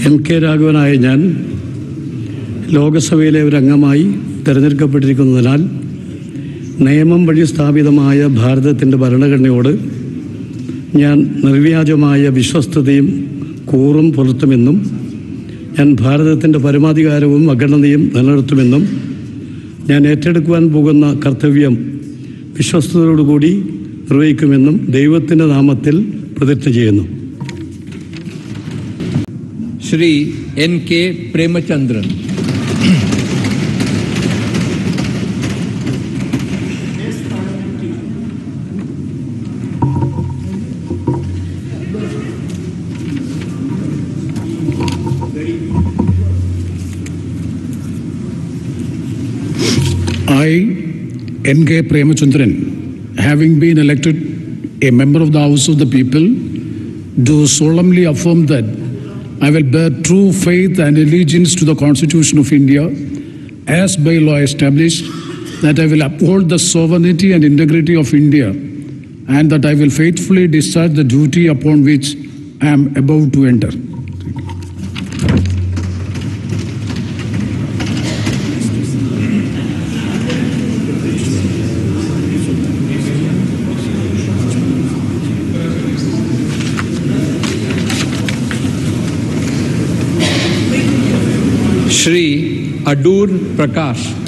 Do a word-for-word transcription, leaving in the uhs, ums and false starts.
M K രാഘവനായ ഞാൻ ലോകസഭയിലെ ഒരു അംഗമായി തിരഞ്ഞെടുക്കപ്പെട്ടിരിക്കുന്നതിനാൽ നിയമം വഴി സ്ഥാപിതമായ ഭാരതത്തിൻ്റെ ഭരണഘടനയോട് ഞാൻ നിർവ്യാജമായ വിശ്വസ്തതയും കൂറും പുലർത്തുമെന്നും ഞാൻ ഭാരതത്തിൻ്റെ പരമാധികാരവും അഖണ്ഡതയും നിലനിർത്തുമെന്നും ഞാൻ ഏറ്റെടുക്കുവാൻ പോകുന്ന കർത്തവ്യം വിശ്വസ്തയോടുകൂടി നിർവഹിക്കുമെന്നും ദൈവത്തിൻ്റെ നാമത്തിൽ പ്രതിജ്ഞ ചെയ്യുന്നു. Shri N K Premachandran. I, N K Premachandran, having been elected a member of the House of the People, do solemnly affirm that I will bear true faith and allegiance to the Constitution of India as by law established, that I will uphold the sovereignty and integrity of India, and that I will faithfully discharge the duty upon which I am about to enter. Shri Adoor Prakash.